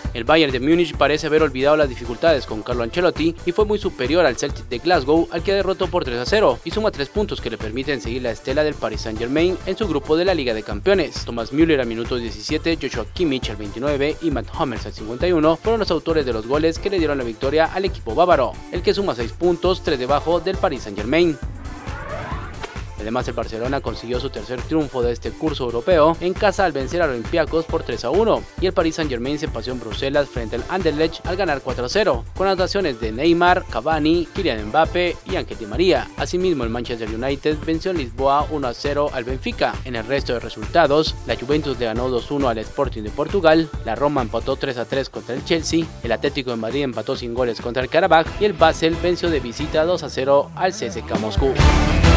El Bayern de Múnich parece haber olvidado las dificultades con Carlo Ancelotti y fue muy superior al Celtic de Glasgow, al que derrotó por 3-0 y suma 3 puntos que le permiten seguir la estela del Paris Saint-Germain en su grupo de la Liga de Campeones. Thomas Müller al minuto 17, Joshua Kimmich al 29 y Matt Hummels al 51 fueron los autores de los goles que le dieron la victoria al equipo bávaro, el que suma 6 puntos, 3 debajo del Paris Saint-Germain. Además, el Barcelona consiguió su tercer triunfo de este curso europeo en casa al vencer al Olympiacos por 3-1 y el Paris Saint-Germain se paseó en Bruselas frente al Anderlecht al ganar 4-0, con anotaciones de Neymar, Cavani, Kylian Mbappé y Ángel Di María. Asimismo, el Manchester United venció en Lisboa 1-0 al Benfica. En el resto de resultados, la Juventus le ganó 2-1 al Sporting de Portugal, la Roma empató 3-3 contra el Chelsea, el Atlético de Madrid empató sin goles contra el Karabaj y el Basel venció de visita 2-0 al CSKA Moscú.